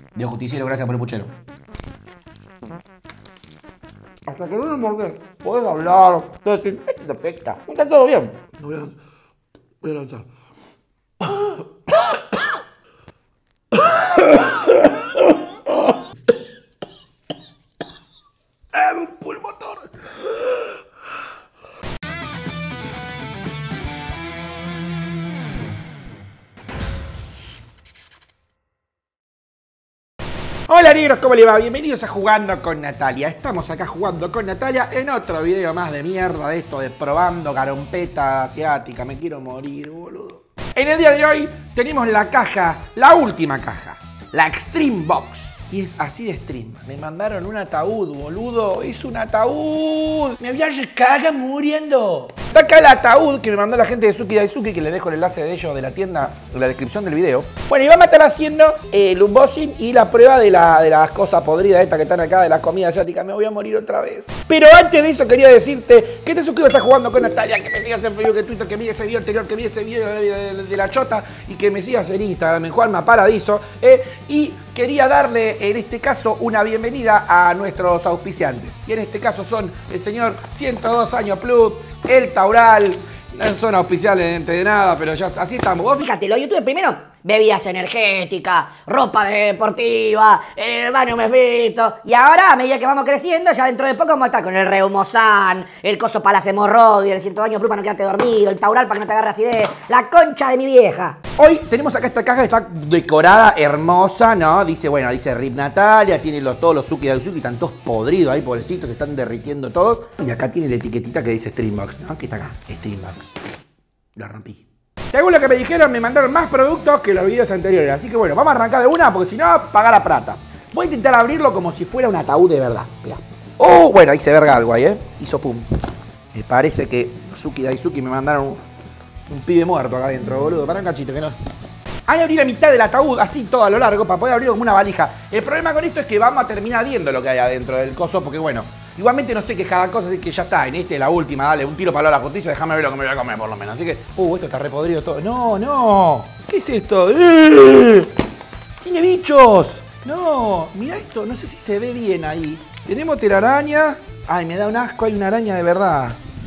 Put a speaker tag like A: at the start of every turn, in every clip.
A: Dios justiciero, gracias por el puchero. Hasta que no me mordes, podés hablar, podés decir, esto te afecta, está todo bien. Voy a lanzar. Un pulmotor. Hola negros, ¿cómo le va? Bienvenidos a Jugando con Natalia. Estamos acá jugando con Natalia en otro video más de mierda de esto de probando garompeta asiática. Me quiero morir, boludo. En el día de hoy tenemos la caja, la última caja, la Extreme Box. Y es así de stream. Me mandaron un ataúd, boludo. Es un ataúd. Me voy a cagar muriendo. Está acá el ataúd que me mandó la gente de Suki Daisuki, que le dejo el enlace de ellos de la tienda en la descripción del video. Bueno, y vamos a estar haciendo el unboxing y la prueba de las cosas podridas estas que están acá, de la comida asiática. Me voy a morir otra vez. Pero antes de eso quería decirte que te suscribas a Jugando con Natalia, que me sigas en Facebook, en Twitter, que mires ese video anterior, que mires ese video de la chota y que me sigas en Instagram, en Juanma Paradiso. Y quería darle en este caso una bienvenida a nuestros auspiciantes. Y en este caso son el señor 102 años plus, el Taural. No son auspiciales de nada, pero ya así estamos. ¿Vos?
B: Fíjate, los youtubers primero, bebidas energéticas, ropa deportiva, el baño mefito. Y ahora, a medida que vamos creciendo, ya dentro de poco vamos a estar con el Reumosan, el coso para las hemorroides, el 102 años plus para no quedarte dormido, el Taural para que no te agarre acidez, la concha de mi vieja.
A: Hoy tenemos acá esta caja que está decorada, hermosa, ¿no? Dice, bueno, dice RIP Natalia, tiene todos los Suki Daisuki, están todos podridos ahí, pobrecitos, se están derritiendo todos. Y acá tiene la etiquetita que dice Streambox, ¿no? Que está acá, Streambox. La rompí. Según lo que me dijeron, me mandaron más productos que los videos anteriores. Así que bueno, vamos a arrancar de una porque si no, pagar la plata. Voy a intentar abrirlo como si fuera un ataúd de verdad. Mirá. Oh, bueno, ahí se verga algo ahí, Hizo pum. Me parece que Suki Daisuki me mandaron un pibe muerto acá adentro, boludo. Para un cachito, que no. Hay que abrir la mitad del ataúd, así todo a lo largo, para poder abrirlo como una valija. El problema con esto es que vamos a terminar viendo lo que hay adentro del coso, porque bueno, igualmente no sé qué cada cosa, así que ya está, en la última, dale, un tiro para la justicia, déjame ver lo que me voy a comer por lo menos. Así que, esto está repodrido todo. No, no, ¿qué es esto? ¡Tiene bichos! No, mira esto, no sé si se ve bien ahí. Tenemos telaraña. Ay, me da un asco, hay una araña de verdad.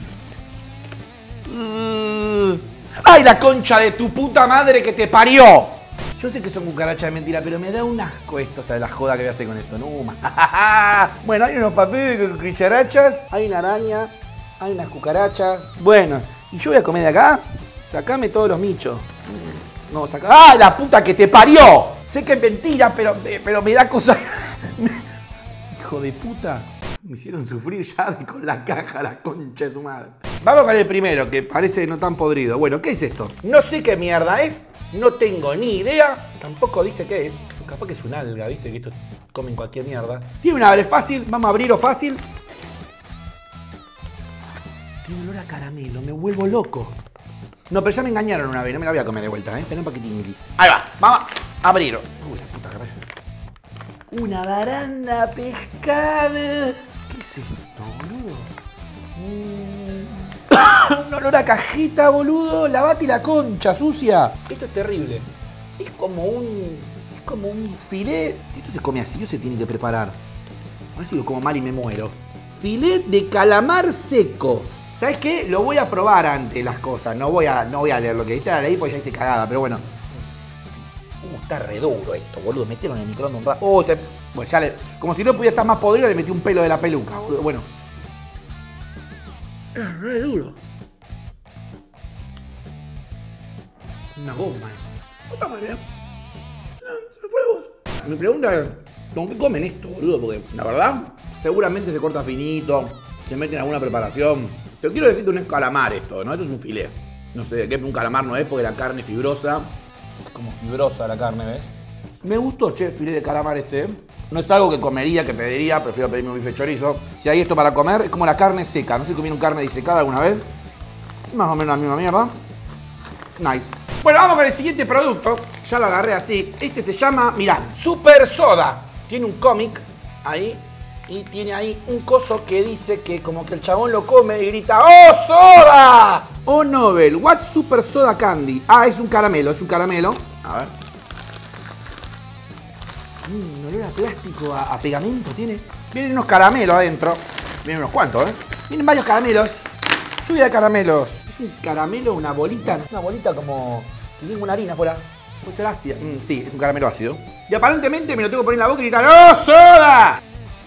A: ¡Ay, la concha de tu puta madre que te parió! Yo sé que son cucarachas de mentira, pero me da un asco esto, o sea, la joda que voy a hacer con esto. No, bueno, hay unos papeles de cucarachas, hay una araña, hay unas cucarachas. Bueno, y yo voy a comer de acá. Sacame todos los michos. No, saca. ¡Ah, la puta que te parió! Sé que es mentira, pero me da cosa. Hijo de puta. Me hicieron sufrir ya con la caja, la concha de su madre. Vamos con el primero, que parece no tan podrido. Bueno, ¿qué es esto? No sé qué mierda es. No tengo ni idea. Tampoco dice qué es. Capaz que es un alga, ¿viste? Que estos comen cualquier mierda. Tiene un abre fácil. Vamos a abrirlo fácil. Tiene olor a caramelo. Me vuelvo loco. No, pero ya me engañaron una vez. No me la voy a comer de vuelta, Tené un paquetín gris. Ahí va. Vamos a abrirlo. Uy, la puta que... Una baranda pescada. ¿Qué es esto, boludo? Un olor a cajeta, boludo. Lavate la concha, sucia. Esto es terrible. Es como un filet. Esto se come así o se tiene que preparar. A ver si lo como mal y me muero. Filet de calamar seco. ¿Sabes qué? Lo voy a probar antes las cosas. No voy a leer lo que dice la ley porque ya hice cagada, pero bueno. Está re duro esto, boludo. Metieron en el microondas un rato. Bueno, ya como si no pudiera estar más podrido, le metí un pelo de la peluca, boludo. Bueno. Es re duro. Una goma. Otra madre. Me preguntan con qué comen esto, boludo, porque la verdad, seguramente se corta finito, se mete en alguna preparación. Pero quiero decir que no es calamar esto, ¿no? Esto es un filé. No sé, que un calamar no es porque la carne es fibrosa. Es como fibrosa la carne, ¿ves? Me gustó, che, el filé de calamar este. No es algo que comería, que pediría, prefiero pedirme un bife chorizo. Si hay esto para comer, es como la carne seca. No sé si comieron carne disecada alguna vez. Más o menos la misma mierda. Nice. Bueno, vamos con el siguiente producto. Ya lo agarré así. Este se llama, mirá, Super Soda. Tiene un cómic ahí. Y tiene ahí un coso que dice que como que el chabón lo come y grita ¡Oh, soda! ¡Oh, Nobel! What's Super Soda Candy? Ah, es un caramelo, es un caramelo. A ver. Un olor a plástico, a pegamento tiene. Vienen unos caramelos adentro. Vienen unos cuantos, ¿eh? Vienen varios caramelos. Lluvia de caramelos. Es un caramelo, una bolita como... que tiene una harina afuera. Puede ser ácida. Sí, es un caramelo ácido. Y aparentemente me lo tengo que poner en la boca y gritar ¡oh, soda!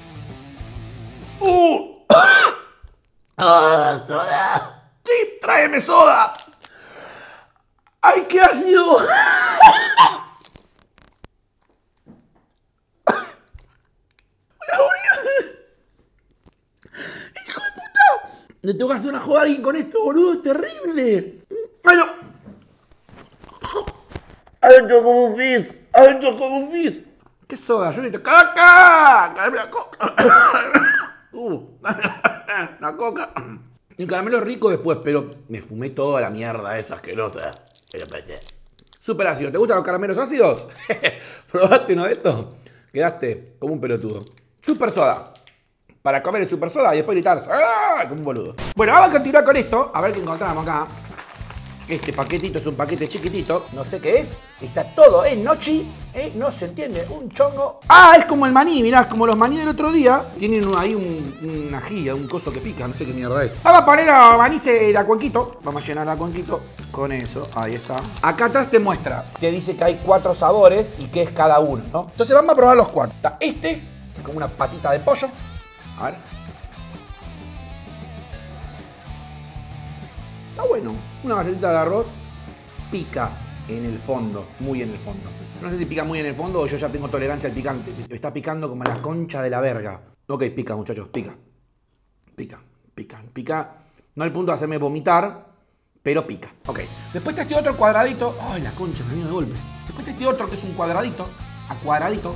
A: ¡Oh, soda! ¡Sí, tráeme soda! ¡Ay, qué ácido! ¡Hijo de puta! Le tengo que hacer una joda a alguien con esto, boludo. ¡Es terrible! ¡Ay, no! ¡Adentro como un fizz! ¡Adentro como un fizz! ¿Qué soda? Yo necesito caca. ¡Dame la coca! La coca. El caramelo es rico después, pero me fumé toda la mierda esa asquerosa. Súper ácido. ¿Te gustan los caramelos ácidos? ¿Probaste uno de estos? Quedaste como un pelotudo. Super soda. Para comer el super soda y después gritar ¡ah! Como un boludo. Bueno, vamos a continuar con esto. A ver qué encontramos acá. Este paquetito es un paquete chiquitito. No sé qué es. Está todo en nochi. No se entiende. Un chongo. Ah, es como el maní. Mirá, es como los maní del otro día. Tienen ahí una ajilla, un coso que pica. No sé qué mierda es. Vamos a poner a maní la cuenquito. Vamos a llenar la cuenquito con eso. Ahí está. Acá atrás te muestra. Te dice que hay 4 sabores y qué es cada uno, ¿no? Entonces vamos a probar los 4. Está este, que es como una patita de pollo. A ver. Está bueno. Una galletita de arroz pica en el fondo, muy en el fondo. No sé si pica muy en el fondo o yo ya tengo tolerancia al picante. Está picando como la concha de la verga. Ok, pica, muchachos, pica. Pica. No al punto de hacerme vomitar, pero pica. Ok. Después está este otro cuadradito. Ay, la concha salió de golpe. Después está este otro que es un cuadradito. A cuadradito.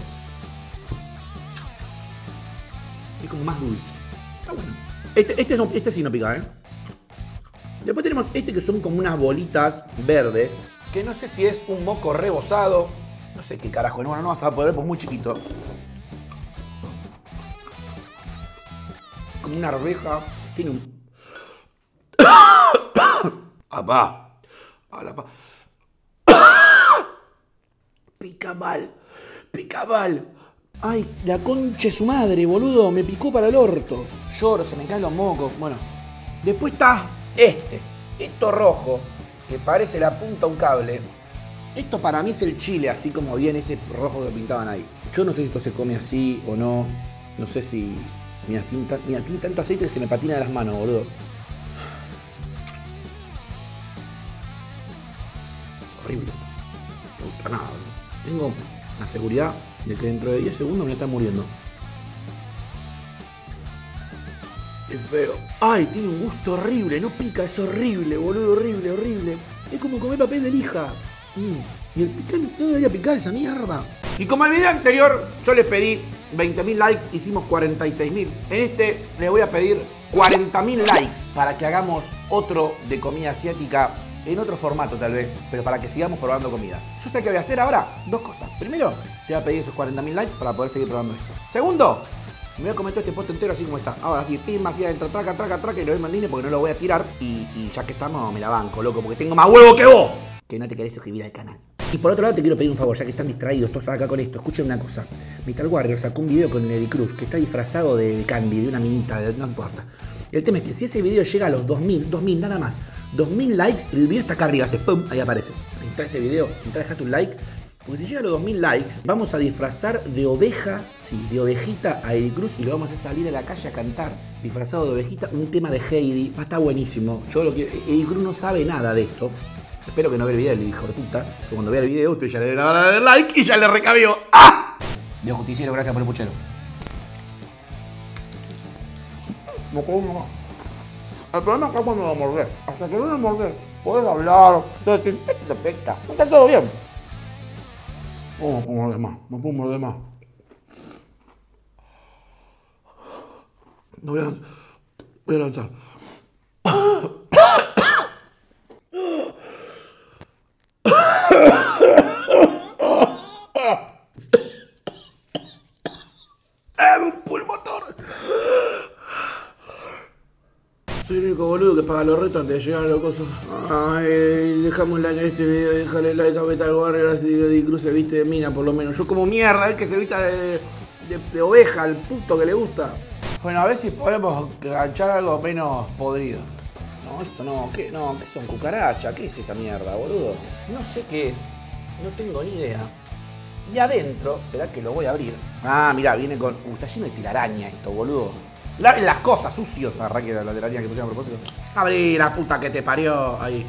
A: Es como más dulce. Está bueno. Este sí no pica, ¿eh? Después tenemos este que son como unas bolitas verdes, que no sé si es un moco rebozado, no sé qué carajo, no vas a poder ver, pues muy chiquito. Como una arveja, tiene un... ¡Apá! Pica mal. Ay, la concha de su madre, boludo, me picó para el orto. Lloro, se me caen los mocos. Bueno, después está... esto rojo, que parece la punta a un cable. Esto para mí es el chile, así como viene ese rojo que pintaban ahí. Yo no sé si esto se come así o no. No sé si... Mira, tiene tanto aceite que se me patina de las manos, boludo. Horrible. No me gusta nada, boludo. Tengo la seguridad de que dentro de 10 segundos me voy a estar muriendo. Es feo. Ay, tiene un gusto horrible. No pica, es horrible, boludo. Horrible. Es como comer papel de lija. Y el picante no debería picar esa mierda. Y como el video anterior yo les pedí 20.000 likes, hicimos 46.000. En este les voy a pedir 40.000 likes para que hagamos otro de comida asiática en otro formato tal vez, pero para que sigamos probando comida. Yo sé qué voy a hacer ahora. 2 cosas. Primero, te voy a pedir esos 40.000 likes para poder seguir probando esto. Segundo, me voy a comer todo este pote entero así como está. Ahora sí, pim, así adentro, traca, y lo doy mandine porque no lo voy a tirar. Y ya que estamos, me la banco, loco, porque tengo más huevo que vos. Que no te querés suscribir al canal. Y por otro lado te quiero pedir un favor, ya que están distraídos todos acá con esto. Escuchen una cosa. Metal Warrior sacó un video con Eddie Cruz que está disfrazado de Candy, de una minita, no importa. El tema es que si ese video llega a los 2.000 nada más, 2.000 likes, el video está acá arriba, hace pum, ahí aparece. Entra ese video, dejate un like. Porque si llega a los 2.000 likes, vamos a disfrazar de oveja, sí, de ovejita a Eddie Cruz y lo vamos a hacer salir a la calle a cantar, disfrazado de ovejita, un tema de Heidi. Va a estar buenísimo. Yo lo que... Eddie Cruz no sabe nada de esto. Espero que no vea el video, el hijo de puta. Porque cuando vea el video, usted ya le dará a dar like y ya le recabió. ¡Ah! Dios justiciero, gracias por el puchero. No como. El problema es cuando lo mordés. Hasta que no lo mordés, podés hablar, decir, esto te pesta. Está todo bien. Oh, no puedo morder más. No voy a lanzar. Un pulmotor. Soy único boludo que paga los retos antes de llegar a los cosas. Ay, dejamos like en este video, déjale like a Metal Warrior, así que Cruz se viste de mina por lo menos. Yo como mierda, el que se vista de oveja, el puto que le gusta. Bueno, a ver si podemos enganchar algo menos podrido. No, esto no, ¿qué? No, ¿qué son? ¿Cucaracha? ¿Qué es esta mierda, boludo? No sé qué es, no tengo ni idea. Y adentro, esperá que lo voy a abrir. Ah, mirá, viene con... está lleno de telaraña esto, boludo. Las cosas, sucios. Arranque la telaraña que pusieron a propósito. Abrí la puta que te parió. Ahí.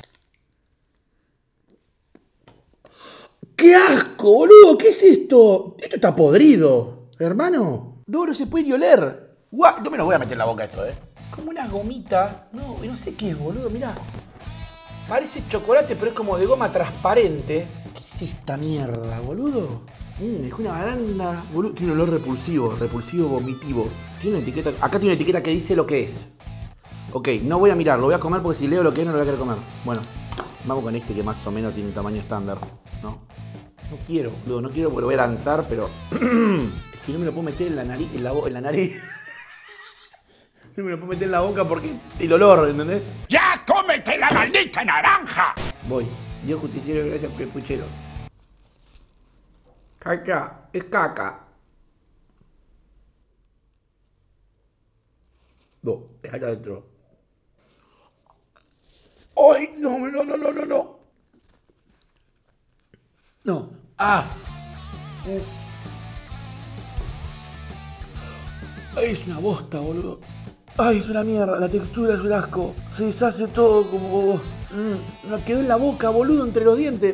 A: ¡Qué asco, boludo! ¿Qué es esto? Esto está podrido, hermano. No se puede ni oler. No me lo voy a meter en la boca esto, Como una gomita. No sé qué es, boludo, mirá. Parece chocolate, pero es como de goma transparente. ¿Qué es esta mierda, boludo? Es una baranda, boludo. Tiene un olor repulsivo vomitivo. Tiene una etiqueta, acá tiene una etiqueta que dice lo que es. Ok, no voy a mirar, lo voy a comer porque si leo lo que es no lo voy a querer comer. Bueno, vamos con este que más o menos tiene un tamaño estándar. No quiero, boludo, no quiero porque lo voy a lanzar, pero... es que no me lo puedo meter en la nariz, en la nariz. No me lo puedo meter en la boca porque el olor, ¿entendés?
C: ¡Ya cómete la maldita naranja!
A: Voy. Dios justiciero, gracias por el puchero. Caca, es caca. No, déjala adentro. ¡Ay! No. No. ¡Ah! Ay, es una bosta, boludo. Ay, es una mierda. La textura es un asco. Se deshace todo como... me quedó en la boca, boludo, entre los dientes.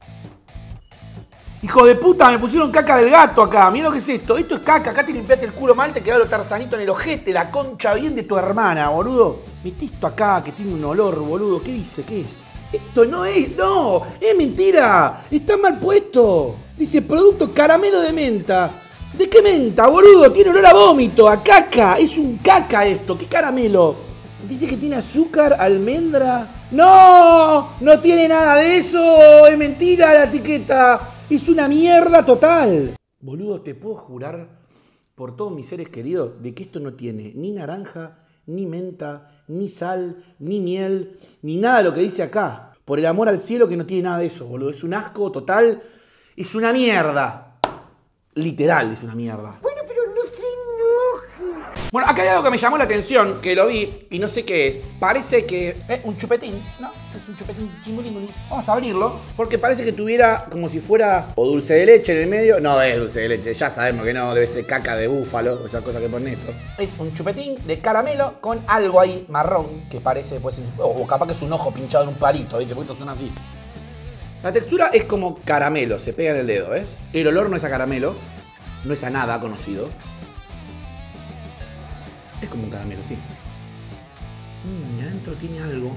A: Hijo de puta, me pusieron caca del gato acá. Mira lo que es esto. Esto es caca. Acá te limpiaste el culo mal, te quedó lo tarzanito en el ojete. La concha bien de tu hermana, boludo. Metí esto acá que tiene un olor, boludo. ¿Qué dice? ¿Qué es? Esto no es... ¡No! ¡Es mentira! Está mal puesto. Dice producto caramelo de menta. ¿De qué menta, boludo? Tiene olor a vómito, a caca. Es un caca esto. ¿Qué caramelo? Dice que tiene azúcar, almendra. ¡No! No tiene nada de eso. Es mentira la etiqueta. Es una mierda total. Boludo, te puedo jurar por todos mis seres queridos de que esto no tiene ni naranja, ni menta, ni sal, ni miel, ni nada de lo que dice acá. Por el amor al cielo que no tiene nada de eso, boludo. Es un asco total. Es una mierda. Literal es una mierda. Bueno, acá hay algo que me llamó la atención, que lo vi y no sé qué es. Parece que... un chupetín, ¿no? Es un chupetín chimulín. Vamos a abrirlo, porque parece que tuviera como si fuera o dulce de leche en el medio. No es dulce de leche, ya sabemos que no, debe ser caca de búfalo, esa cosa que ponen esto. Es un chupetín de caramelo con algo ahí marrón, que parece, pues, o capaz que es un ojo pinchado en un palito, ¿viste? Porque estos son así. La textura es como caramelo, se pega en el dedo, ¿ves? El olor no es a caramelo, no es a nada conocido. Es como un caramelo, sí. Adentro tiene algo.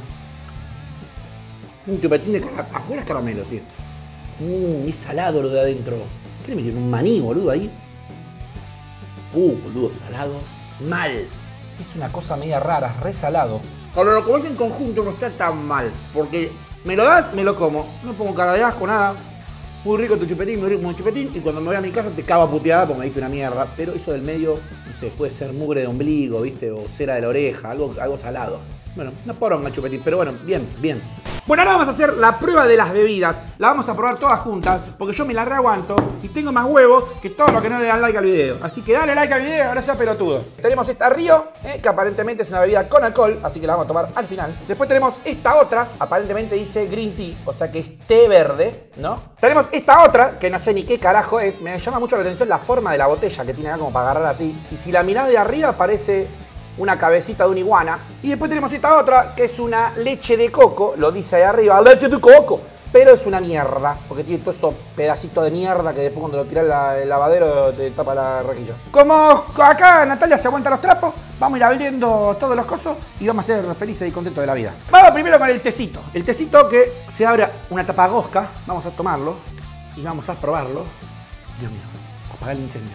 A: Un chupetín de caramelo. Afuera es caramelo, tío. Es salado lo de adentro. ¿Qué le metieron? Un maní, boludo, ahí. Boludo, salado. Mal. Es una cosa media rara, re salado. Cuando lo comes en conjunto no está tan mal. Porque me lo das, me lo como. No pongo cara de asco, nada. Muy rico tu chupetín, muy rico tu chupetín. Y cuando me voy a mi casa te cago a puteada porque me diste una mierda. Pero eso del medio, no sé, puede ser mugre de ombligo, ¿viste? O cera de la oreja, algo salado. Bueno, una poronga chupetín, pero bueno, bien. Bueno, ahora vamos a hacer la prueba de las bebidas. La vamos a probar todas juntas, porque yo me la reaguanto y tengo más huevos que todos los que no le dan like al video. Así que dale like al video, ahora sea pelotudo. Tenemos esta Río, que aparentemente es una bebida con alcohol, así que la vamos a tomar al final. Después tenemos esta otra, aparentemente dice green tea, o sea que es té verde, ¿no? Tenemos esta otra, que no sé ni qué carajo es. Me llama mucho la atención la forma de la botella que tiene acá como para agarrar así. Y si la mirás de arriba parece una cabecita de una iguana. Y después tenemos esta otra, que es una leche de coco, lo dice ahí arriba, leche de coco. Pero es una mierda, porque tiene todos esos pedacitos de mierda que después cuando lo tiras al lavadero te tapa la rejilla. Como acá Natalia se aguanta los trapos, vamos a ir abriendo todos los cosos y vamos a ser felices y contentos de la vida. Vamos primero con el tecito. El tecito que se abre una tapagosca, vamos a tomarlo y vamos a probarlo. Dios mío, apagar el incendio.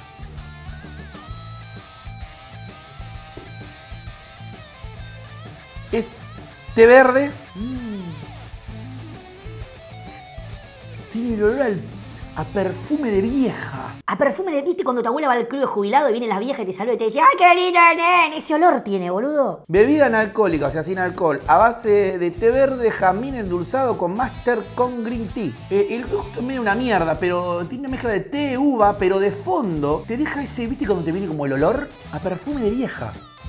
A: Es té verde. Tiene el olor A perfume de vieja.
B: A perfume de... ¿Viste cuando tu abuela va al club de jubilado y viene la vieja y te saluda y te dice ¡ay, qué lindo, nene! Ese olor tiene, boludo.
A: Bebida analcohólica, o sea, sin alcohol, a base de té verde, jazmín endulzado con Master con Green Tea. El gusto es medio una mierda, pero tiene una mezcla de té, uva, pero de fondo te deja ese, ¿viste cuando te viene como el olor? A perfume de vieja.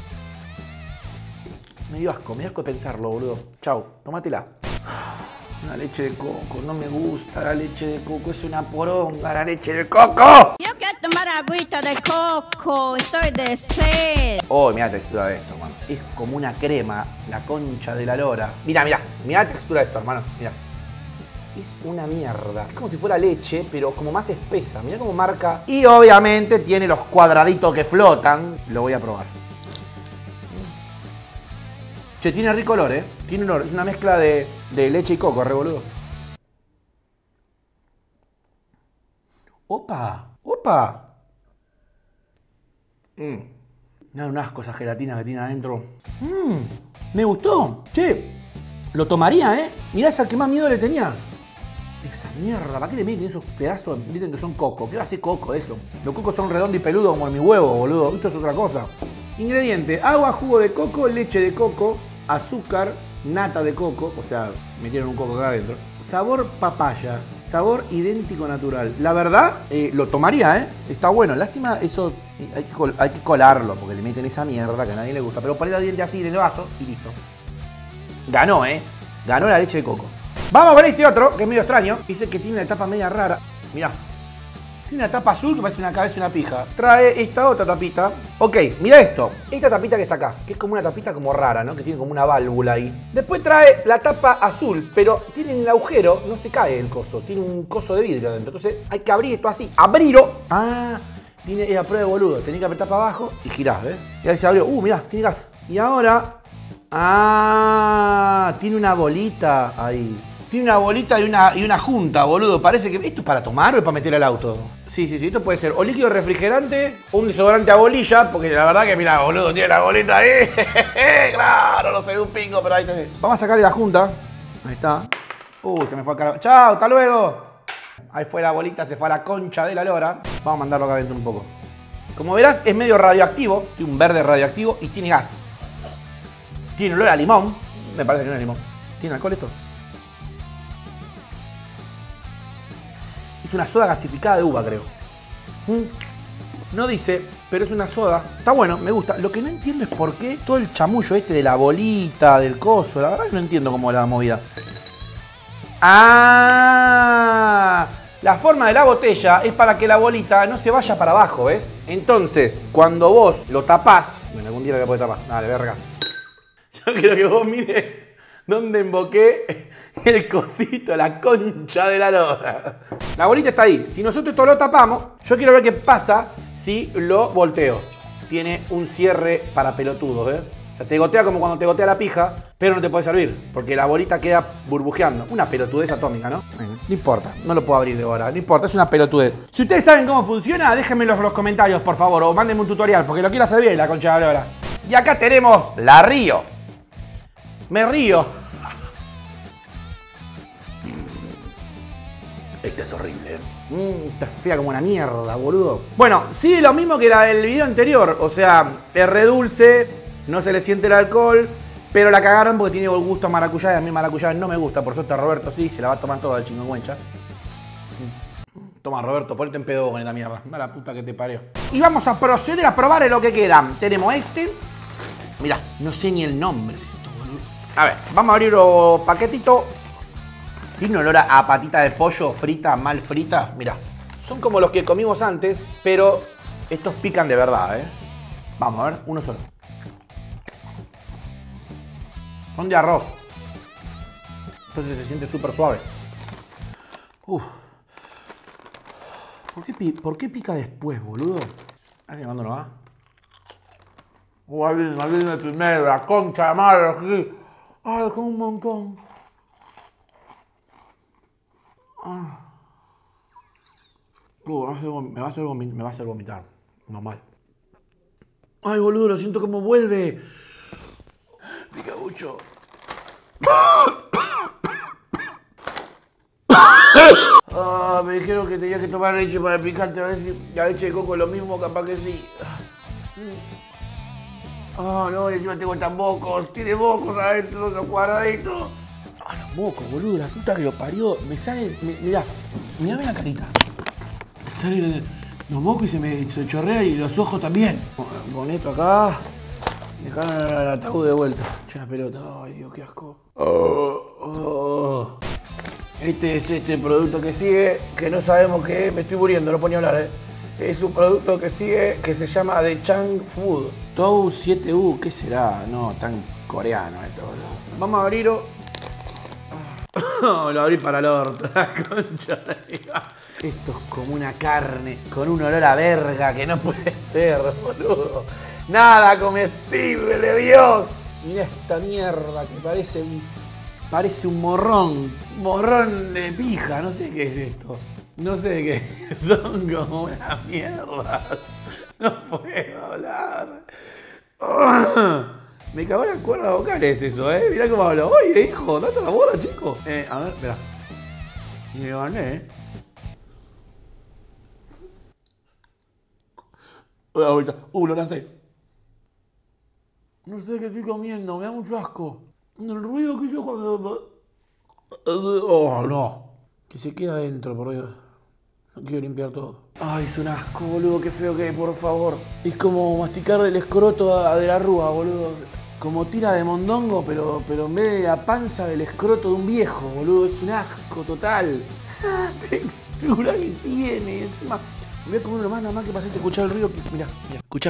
A: Me dio asco de pensarlo, boludo. Chau, tómatela. La leche de coco, no me gusta la leche de coco, es una poronga la leche de coco.
D: Yo quiero tomar agüita de coco, estoy de sed.
A: Oh, mira la textura de esto, hermano. Es como una crema, la concha de la lora. Mira la textura de esto, hermano, mira. Es una mierda. Es como si fuera leche, pero como más espesa. Mira cómo marca. Y obviamente tiene los cuadraditos que flotan. Lo voy a probar. Che, tiene rico olor, ¿eh? Tiene olor. Es una mezcla de leche y coco, re boludo. ¡Opa! ¡Opa! Me da un asco esa gelatina que tiene adentro. Me gustó. Che, lo tomaría, ¿eh? Mirá, esa que más miedo le tenía. Esa mierda, ¿para qué le meten esos pedazos? Dicen que son coco. ¿Qué va a ser coco eso? Los cocos son redondos y peludos como en mi huevo, boludo. Esto es otra cosa. Ingrediente: agua, jugo de coco, leche de coco, azúcar, nata de coco, o sea, metieron un coco acá adentro. Sabor papaya, sabor idéntico natural. La verdad, lo tomaría, ¿eh? Está bueno. Lástima, eso hay que colarlo, porque le meten esa mierda que a nadie le gusta. Pero poner los dientes así en el vaso y listo. Ganó, ¿eh? Ganó la leche de coco. Vamos con este otro, que es medio extraño. Dice que tiene una tapa media rara. Mirá. Tiene una tapa azul que parece una cabeza y una pija. Trae esta otra tapita. Ok, mira esto. Esta tapita que está acá, que es como una tapita como rara, ¿no? Que tiene como una válvula ahí. Después trae la tapa azul, pero tiene el agujero, no se cae el coso. Tiene un coso de vidrio adentro. Entonces hay que abrir esto así. ¡Abrirlo! Ah, tiene a prueba de boludo. Tenés que apretar para abajo y girás, ¿ves? Y ahí se abrió. Mirá, tiene gas. Y ahora... Ah, tiene una bolita ahí. Tiene una bolita y una junta, boludo. Parece que... ¿Esto es para tomar o es para meter al auto? Sí. Esto puede ser o líquido refrigerante o un desodorante a bolilla. Porque la verdad que, mira, boludo, tiene la bolita ahí. Claro, no se ve un pingo, pero ahí está. Vamos a sacarle la junta. Ahí está. Se me fue a cara. ¡Chao! ¡Hasta luego! Ahí fue la bolita, se fue a la concha de la lora. Vamos a mandarlo acá adentro un poco. Como verás, es medio radioactivo. Tiene un verde radioactivo y tiene gas. Tiene olor a limón. Me parece que no es limón. ¿Tiene alcohol esto? Es una soda gasificada de uva, creo. No dice, pero es una soda. Está bueno, me gusta. Lo que no entiendo es por qué todo el chamullo este de la bolita, del coso. La verdad que no entiendo cómo es la movida. ¡Ah! La forma de la botella es para que la bolita no se vaya para abajo, ¿ves? Entonces, cuando vos lo tapás... Bueno, algún día lo voy a poder tapar. Dale, verga. Yo quiero que vos mires dónde emboqué el cosito, la concha de la lora. La bolita está ahí. Si nosotros esto lo tapamos, yo quiero ver qué pasa si lo volteo. Tiene un cierre para pelotudos, ¿eh? O sea, te gotea como cuando te gotea la pija, pero no te puede servir, porque la bolita queda burbujeando. Una pelotudez atómica, ¿no? Bueno, no importa, no lo puedo abrir de ahora, no importa, es una pelotudez. Si ustedes saben cómo funciona, déjenmelo en los comentarios, por favor, o mándenme un tutorial, porque lo quiero hacer bien, la concha de la lora. Y acá tenemos la Río. Me río. Esta es horrible. Está fea como una mierda, boludo. Bueno, sí, lo mismo que la del video anterior. O sea, es re dulce, no se le siente el alcohol, pero la cagaron porque tiene gusto a maracuyá y a mí maracuyá no me gusta. Por suerte a Roberto sí, se la va a tomar toda el chingüengüencha. Toma, Roberto, ponete en pedo con esta mierda. Mala puta que te parió. Y vamos a proceder a probar lo que quedan. Tenemos este. Mirá, no sé ni el nombre de esto, boludo. A ver, vamos a abrir un paquetito. Tiene olor a patita de pollo frita, mal frita. Mirá, son como los que comimos antes, pero estos pican de verdad, ¿eh? Vamos a ver, uno solo. Son de arroz. Entonces se siente súper suave. Uf. ¿Por qué pica después, boludo? Así llamándolo, ¿ah? Ahí viene el primero, la concha de madre, aquí. Ay, con un montón. Me va a hacer vomitar. Normal. Ay, boludo, lo siento como vuelve. Pica mucho. Ah, me dijeron que tenía que tomar leche para el picante, a ver si la leche de coco es lo mismo, capaz que sí. Ah, no, y encima tengo estas mocos, tiene mocos adentro, esos cuadraditos. Ah, los mocos, boludo, la puta que lo parió. Me sale, mirá la carita. Me salen los mocos y se chorrea y los ojos también. Pon esto acá. Dejaron el ataúd de vuelta. Echa la pelota. Ay, Dios, qué asco. Este es este producto que sigue, que no sabemos qué es. Me estoy muriendo, no puedo ni hablar, Es un producto que sigue, que se llama The Chang Food. Tou 7U, ¿qué será? No, tan coreano esto, boludo. Vamos a abrirlo. Lo abrí para el orto, la concha. Esto es como una carne con un olor a verga que no puede ser, boludo. Nada comestible, Dios. Mirá esta mierda que parece un morrón de pija, no sé qué es esto. No sé qué, son como unas mierdas. No puedo hablar. Me cagó las cuerdas vocales eso, Mirá cómo hablo. Oye, hijo, ¿das a la bola, chico? A ver, espera. Me gané, La vuelta. Lo lancé. No sé qué estoy comiendo, me da mucho asco. El ruido que yo cuando... Oh, no. Que se queda adentro, por Dios. No quiero limpiar todo. Ay, es un asco, boludo, qué feo que es, por favor. Es como masticar el escroto de la rúa, boludo. Como tira de mondongo, pero en vez de la panza del escroto de un viejo, boludo. Es un asco total. Textura que tiene. Encima, me voy a comer uno más, nada más que para hacerte escuchar el ruido. Mirá. Escuchá.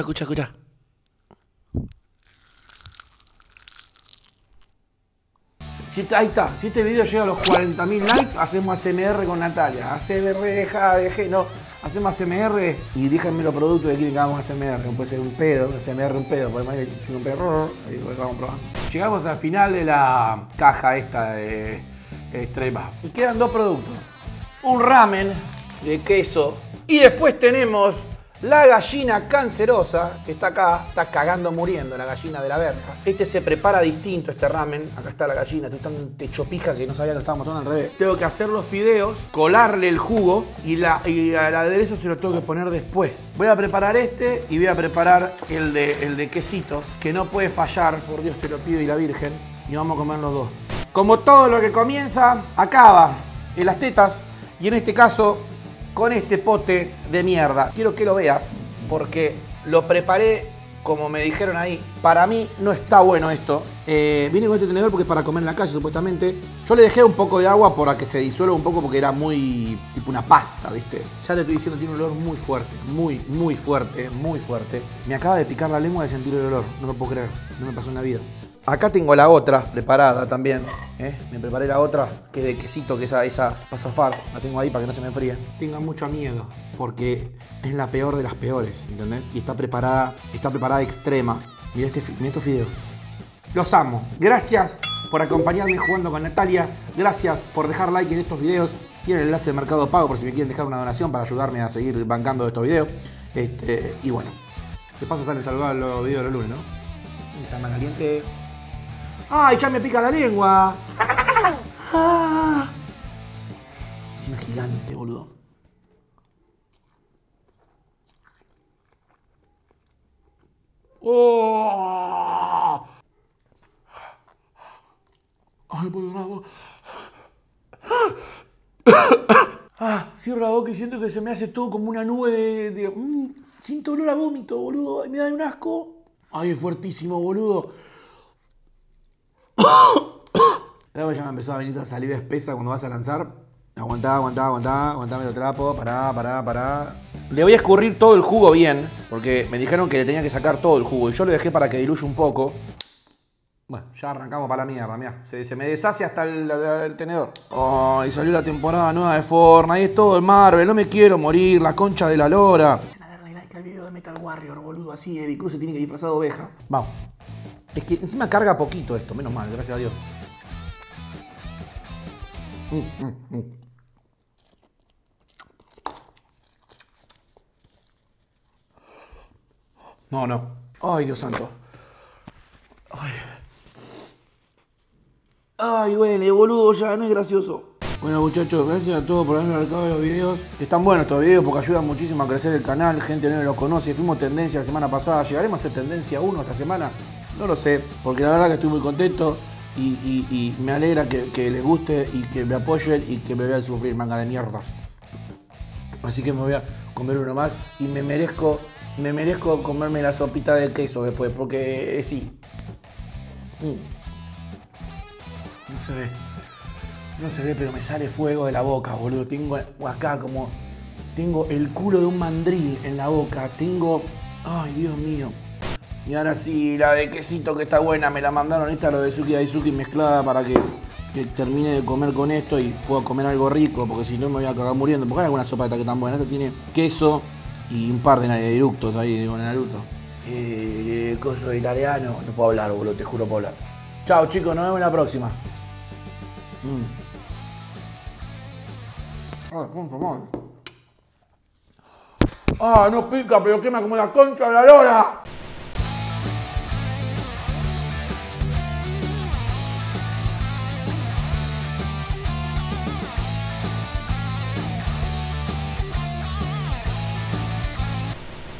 A: Ahí está, si este video llega a los 40.000 likes, hacemos ASMR con Natalia. ASMR, no, hacemos ASMR y díganme los productos que quieren que hagamos ASMR. Puede ser un pedo, ASMR un pedo, por ahí tiene un pedo, ahí vamos probando. Llegamos al final de la caja esta de extrema. Y quedan dos productos. Un ramen de queso y después tenemos la gallina cancerosa, que está acá, está cagando muriendo la gallina de la verga. Este se prepara distinto, este ramen. Acá está la gallina, estoy tan techopija que no sabía que lo estábamos tomando al revés. Tengo que hacer los fideos, colarle el jugo y al aderezo se lo tengo que poner después. Voy a preparar este y voy a preparar el de quesito, que no puede fallar, por Dios te lo pido y la Virgen. Y vamos a comer los dos. Como todo lo que comienza, acaba en las tetas y en este caso con este pote de mierda. Quiero que lo veas porque lo preparé como me dijeron ahí. Para mí no está bueno esto. Vine con este tenedor porque es para comer en la calle supuestamente. Yo le dejé un poco de agua para que se disuelva un poco porque era muy tipo una pasta, ¿viste? Ya te estoy diciendo, tiene un olor muy fuerte. Muy fuerte. Me acaba de picar la lengua de sentir el olor. No lo puedo creer. No me pasó en la vida. Acá tengo la otra preparada también. Me preparé la otra, que es de quesito, que esa para zafar. La tengo ahí para que no se me enfríe. Tengan mucho miedo, porque es la peor de las peores, ¿entendés? Y está preparada extrema. Mirá estos fideos. Los amo. Gracias por acompañarme jugando con Natalia. Gracias por dejar like en estos videos. Tienen el enlace de Mercado Pago por si me quieren dejar una donación para ayudarme a seguir bancando estos videos. Y bueno, de paso salen saludados los videos de los lunes, ¿no? Está más caliente. ¡Ay, ya me pica la lengua! ¡Ah! Encima gigante, boludo. ¡Oh! ¡Ay, puedo llorar! Cierro la boca y siento que se me hace todo como una nube de siento olor a vómito, boludo. Me da un asco. ¡Ay, es fuertísimo, boludo! Ya me empezó a venir esa saliva espesa cuando vas a lanzar. Aguantame el trapo, pará. Le voy a escurrir todo el jugo bien, porque me dijeron que le tenía que sacar todo el jugo y yo lo dejé para que diluya un poco. Bueno, ya arrancamos para la mierda, mirá. Se me deshace hasta el tenedor. Oh, y salió la temporada nueva de Fortnite, es todo el Marvel, no me quiero morir, la concha de la lora. A darle like al video de Metal Warrior, boludo, así Eddie Cruz se tiene que disfrazar de oveja. Vamos. Es que encima carga poquito esto, menos mal, gracias a Dios. No. Ay, Dios santo. Ay, duele, boludo, ya no es gracioso. Bueno muchachos, gracias a todos por haberme marcado los videos. Que están buenos estos videos porque ayudan muchísimo a crecer el canal. Gente no los conoce. Fuimos tendencia la semana pasada. ¿Llegaremos a ser tendencia 1 esta semana? No lo sé. Porque la verdad que estoy muy contento. Y me alegra que les guste y que me apoyen y que me vean sufrir, manga de mierdas. Así que me voy a comer uno más y me merezco comerme la sopita de queso después, porque sí. No se ve, pero me sale fuego de la boca, boludo. Tengo acá como... Tengo el culo de un mandril en la boca. Ay, Dios mío. Y ahora sí, la de quesito que está buena, me la mandaron. Esta, lo de Suki Daisuki mezclada para que termine de comer con esto y pueda comer algo rico, porque si no me voy a acabar muriendo. Porque hay alguna sopa esta que tan buena. Esta tiene queso y un par de eructos ahí, digo, en Naruto. Coso italiano. No puedo hablar, boludo, te juro puedo hablar. Chao, chicos, nos vemos en la próxima. Ah, no pica, pero quema como la concha de la lora.